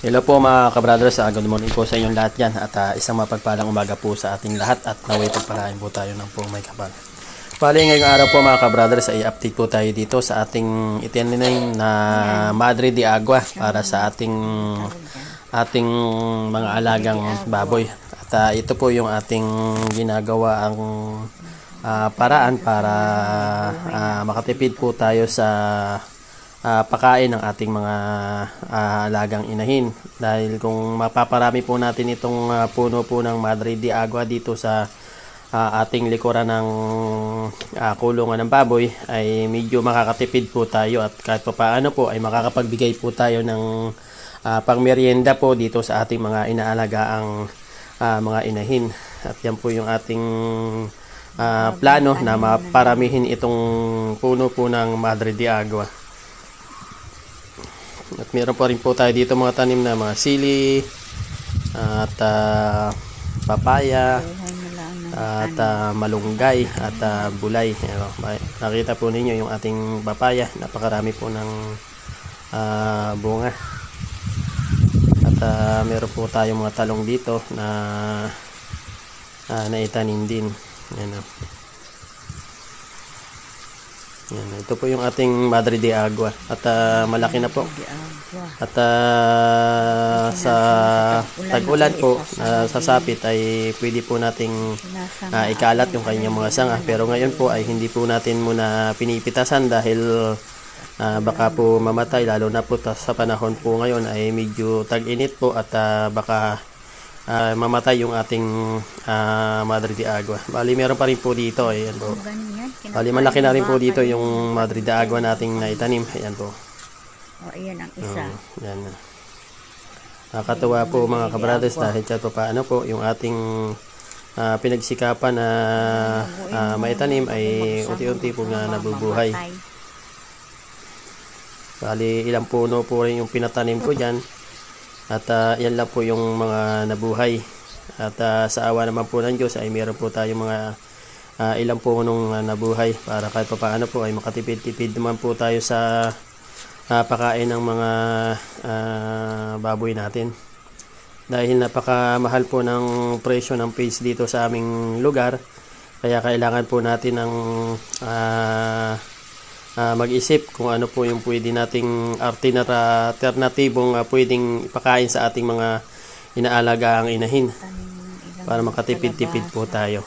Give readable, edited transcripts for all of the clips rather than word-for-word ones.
Hello po mga kabrothers, good morning po sa inyong lahat dyan at isang mapagpalang umaga po sa ating lahat at naway pagpalain po tayo ng pong may kapal. Bali ngayong araw po mga kabrothers ay update po tayo dito sa ating itinanim na Madre de Agua para sa ating mga alagang baboy. At ito po yung ating ginagawa ang paraan para makatipid po tayo sa pakain ng ating mga alagang inahin, dahil kung mapaparami po natin itong puno po ng Madre de Agua dito sa ating likuran ng kulungan ng baboy ay medyo makakatipid po tayo at kahit paano po ay makakapagbigay po tayo ng pangmeryenda po dito sa ating mga inaalagaang mga inahin. At yan po yung ating plano na maparamihin itong puno po ng Madre de Agua. At meron pa rin po tayo dito mga tanim na mga sili at papaya at malunggay at bulay. Nakita po ninyo yung ating papaya, napakarami po ng bunga. At meron po tayong mga talong dito na naitanim din. Yan. Yan, ito po yung ating Madre de Agua at malaki na po. At sa tag-ulan po sa sapit ay pwede po nating ikalat yung kanyang mga sanga, pero ngayon po ay hindi po natin muna pinipitasan dahil baka po mamatay, lalo na po sa panahon po ngayon ay medyo tag-init po at baka mamatay yung ating Madre de Agua. Bali meron pa rin po dito, ayan po. Bali malaki na rin po dito yung Madre de Agua nating naitanim. Ayan po. Ayan ang isa. Yan. Nakakatuwa po mga kabrothers dahil kahit paano po yung ating pinagsikapan na maitanim ay unti-unti po na nabubuhay. Bali ilang puno po rin yung pinatanim ko dyan. At yan lang po yung mga nabuhay. At sa awa naman po ng Diyos ay meron po tayong mga ilang punong nabuhay para kahit paano po ay makatipid-tipid naman po tayo sa pakain ng mga baboy natin. Dahil napakamahal po ng presyo ng feeds dito sa aming lugar, kaya kailangan po natin ng mag-isip kung ano po yung pwede nating alternatibong pwedeng ipakain sa ating mga inaalagaang inahin para makatipid-tipid po tayo.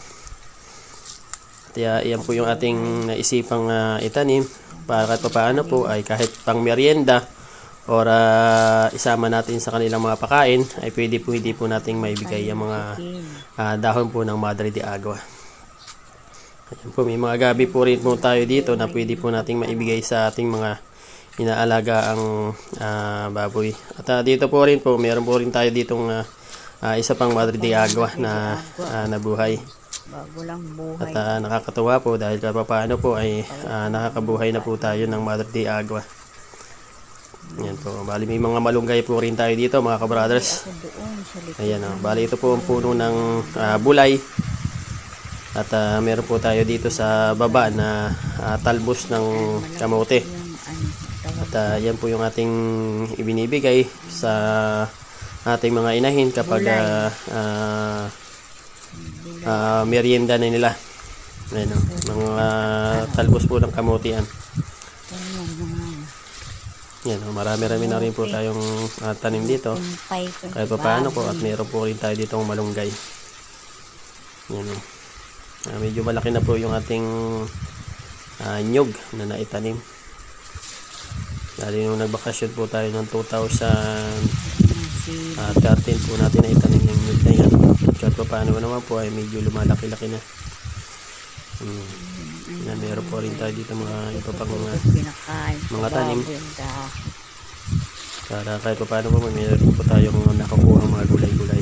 At yan po yung ating naisipang itanim para kahit paano po ay kahit pang merienda or isama natin sa kanilang mga pakain ay pwede po nating maibigay yung mga dahon po ng Madre de Agua. Ayan po, may mga gabi po rin po tayo dito na pwede po nating maibigay sa ating mga inaalagaang baboy. At dito po rin po, meron po rin tayo ditong isa pang Madre de Agua na nabuhay. At nakakatuwa po dahil paano po ay nakakabuhay na po tayo ng Madre de Agua. Ayan po, bali may mga malunggay po rin tayo dito mga kabrothers. Ayan o, bali ito po ang puno ng bulay. At meron po tayo dito sa baba na talbos ng kamote. At yan po yung ating ibinibigay sa ating mga inahin kapag merienda na nila. Ayan, mga talbos po ng kamote yan. Yan, marami-rami na rin po tayong tanim dito. Kahit pa paano po at meron po rin tayo ditong malunggay. Yan o. Medyo malaki na po yung ating nyug na naitanim. Dahil nung nagbakasyon po tayo noong 2013 po natin naitanim yung nyug na yan. Kahit pa paano naman po ay medyo lumalaki-laki na. Meron po rin tayo dito mga iba pang mga tanim. Para kahit pa paano po meron po tayong nakakuha ng mga gulay-gulay.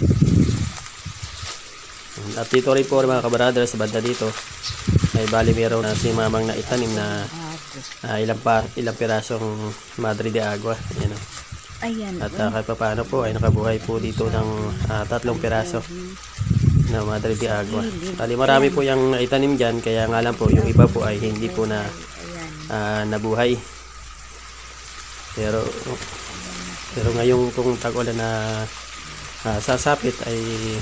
At dito rin po mga kabrothers sa banda dito ay bali meron na si mamang naitanim na ilang pirasong Madre de Agua. Ayan. At kahit pa paano po ay nakabuhay po dito ng 3 piraso na Madre de Agua. Bali marami po yung naitanim dyan, kaya nga lang po yung iba po ay hindi po na nabuhay. Pero Pero ngayon kung tag-ulan na sasapit ay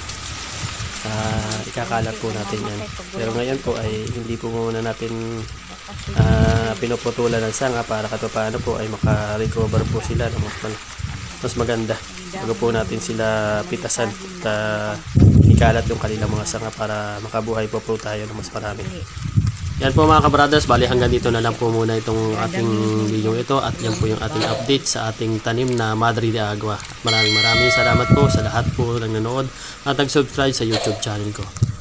ikakalat po natin yan. Pero ngayon po ay hindi po muna natin pinuputulan ng sanga para kahit paano po ay makarecover po sila ng mas maganda. Bago po natin sila pitasan at ikalat yung kanilang mga sanga para makabuhay po tayo ng mas marami. Yan po mga kabrothers, bali hanggang dito na lang po muna itong ating video ito at yan po yung ating update sa ating tanim na Madre de Agua. Maraming salamat po sa lahat po ng nanood at nag-subscribe sa YouTube channel ko.